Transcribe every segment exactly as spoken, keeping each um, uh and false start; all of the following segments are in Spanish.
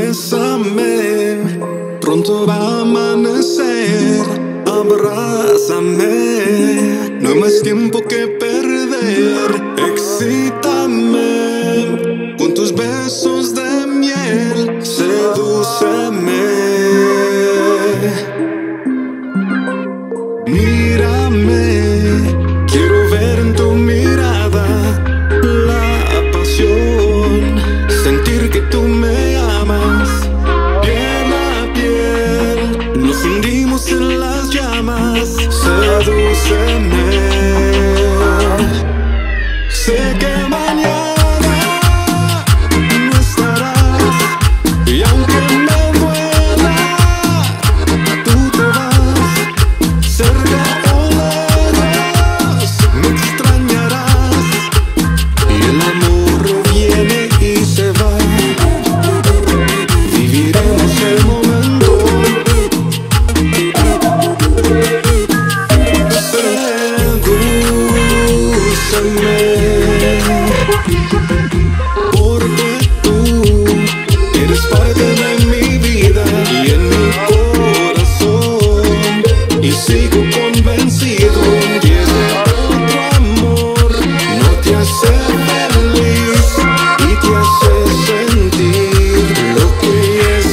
bésame, pronto va a amanecer. Abrázame, no hay más tiempo que perder. Excítame con tus besos de miel, sedúceme. Mírame, quiero ver en tu mirada la pasión, sentir que tú me amas. Piel a piel, nos hundimos en las llamas. Sedúceme. Sé que mañana no estarás, y aunque me duela, tú te vas. Cerca o lejos me extrañarás, y el amor viene y se va. Viviremos el momento. Sedúceme, porque tú eres parte de mi vida y en mi corazón, y sigo convencido que ese otro amor no te hace feliz y te hace sentir lo que es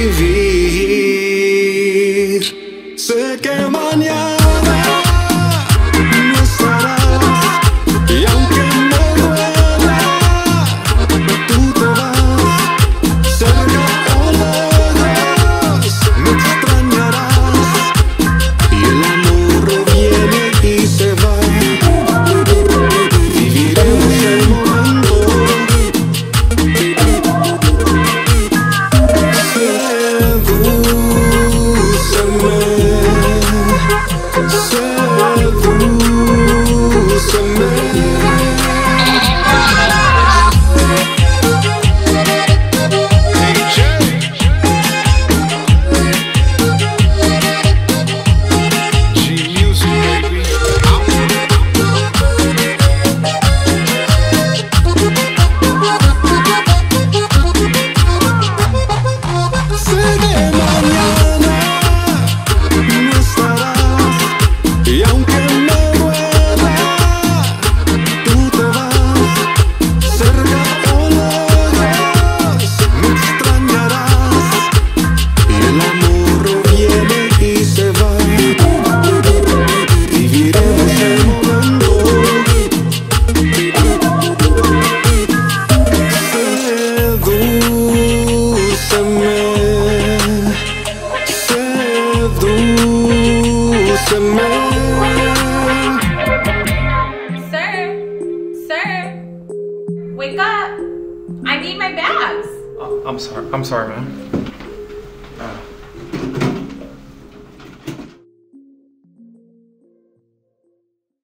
vivir. Sé que mañana no estarás, y aunque me duela, tú te vas. Cerca o lejos me extrañarás, y el amor viene y se va. Viviremos el momento. Sir, sir, wake up. I need my bags. I'm sorry. I'm sorry, man.